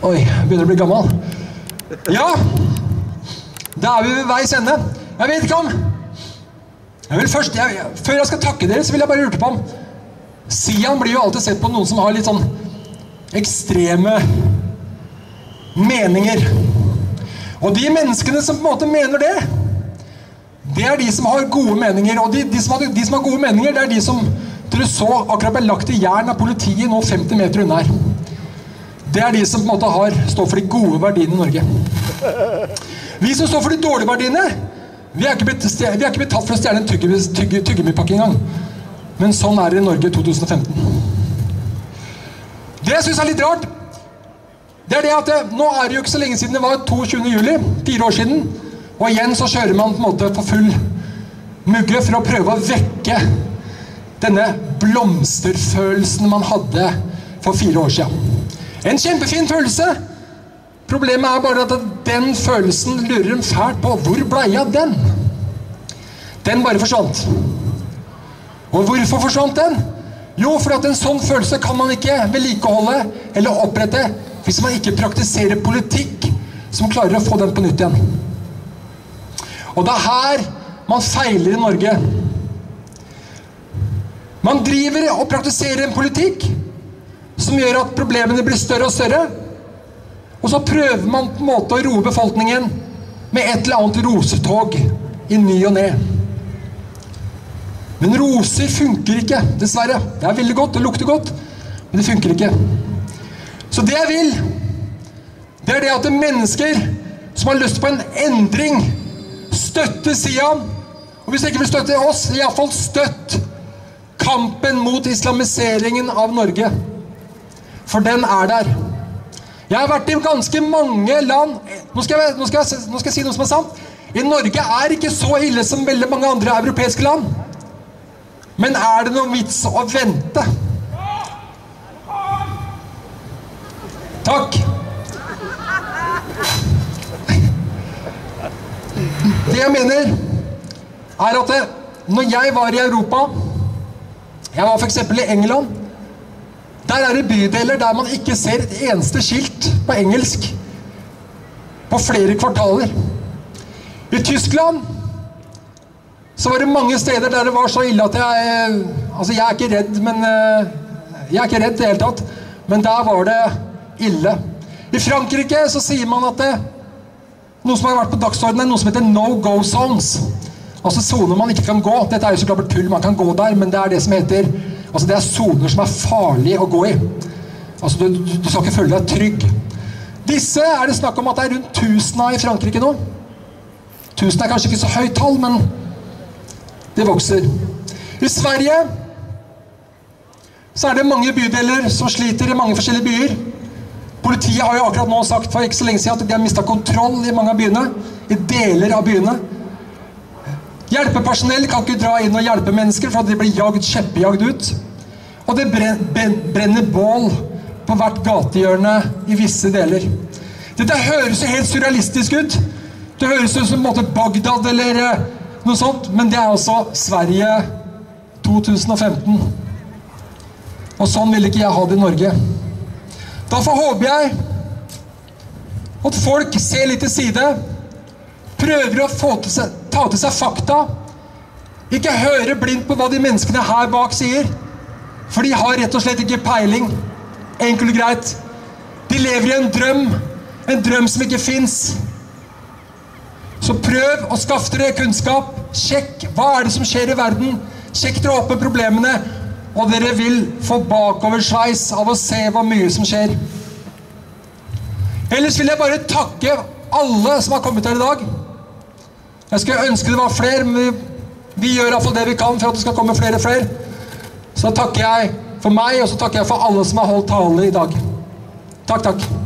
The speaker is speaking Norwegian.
Oi, begynner å bli gammel. Ja, da vi ved veis ende. Jeg vet ikke om... Før jeg skal takke dere, så vil jeg bare lure på om Sian blir jo alltid sett på noen som har litt sånn ekstreme meninger. Og de menneskene som på en måte mener det, det er de som har gode meninger. Og de som har gode meninger, det er de som dere så akkurat ble lagt i jern av politiet nå 50 meter unna her. Det er de som på en måte står for de gode verdiene i Norge. Vi som står for de dårlige verdiene, vi er ikke blitt tatt for å stjerne en tyggemipakke engang. Men sånn er det i Norge 2015. Det jeg synes er litt rart, det er det at nå er det jo ikke så lenge siden det var 22. juli, 4 år siden, og igjen så kjører man på en måte på full mugge for å prøve å vekke denne blomsterfølelsen man hadde for 4 år siden. En kjempefin følelse. Problemet er bare at den følelsen lurer dem fælt på. Hvor ble jeg av den? Den bare forsvant. Og hvorfor forsvant den? Jo, for at en sånn følelse kan man ikke vedlikeholde eller opprette hvis man ikke praktiserer politikk som klarer å få den på nytt igjen. Og det er her man feiler i Norge. Man driver og praktiserer en politikk som gjør at problemene blir større og større. Og så prøver man på en måte å roe befolkningen med et eller annet rosetog i ny og ned. Men roser funker ikke, dessverre. Det er veldig godt, det lukter godt, men det funker ikke. Så det jeg vil, det er det at mennesker som har lyst på en endring, støtter Sian, og hvis de ikke vil støtte oss, i hvert fall støtt kampen mot islamiseringen av Norge. For den er der. Jeg har vært i ganske mange land. Nå skal jeg si noe som er sant. I Norge er ikke så ille som veldig mange andre europeiske land. Men er det noe vits å vente? Takk. Det jeg mener er at når jeg var i Europa, jeg var for eksempel i England, der er det bydeler der man ikke ser et eneste skilt på engelsk på flere kvartaler. I Tyskland så var det mange steder der det var så ille at jeg er ikke redd, men jeg er ikke redd i det hele tatt, men der var det ille. I Frankrike så sier man at noe som har vært på dagsordenen er noe som heter no-go zones. Altså zoner man ikke kan gå. Dette er jo så klart tull, man kan gå der, men det er det som heter, altså det er zoner som er farlige å gå i. Altså du skal ikke føle deg trygg. Disse er det snakk om at det er rundt 1000 i Frankrike nå. 1000 er kanskje ikke så høyt tall, men det vokser. I Sverige så er det mange bydeler som sliter i mange forskjellige byer. Politiet har jo akkurat nå sagt for ikke så lenge siden at de har mistet kontroll i mange av byene, i deler av byene. Hjelpepersonell kan ikke dra inn og hjelpe mennesker for at de blir kjeppejagd ut. Og det brenner bål på hvert gatehjørne i visse deler. Dette høres jo helt surrealistisk ut. Det høres ut som en måte Bagdad eller noe sånt, men det er altså Sverige 2015. Og sånn vil ikke jeg ha det i Norge. Derfor håper jeg at folk ser litt til side, prøver å ta til seg fakta, ikke høre blindt på hva de menneskene her bak sier, for de har rett og slett ikke peiling. Enkelt og greit. De lever i en drøm som ikke finnes. Så prøv å skaffe dere kunnskap, sjekk hva er det som skjer i verden, sjekk dere opp med problemene, og dere vil få bakoversveis av å se hvor mye som skjer. Ellers vil jeg bare takke alle som har kommet her i dag. Jeg skulle ønske det var flere, men vi gjør i hvert fall det vi kan for at det skal komme flere. Så takker jeg for meg, og så takker jeg for alle som har holdt tale i dag. Takk.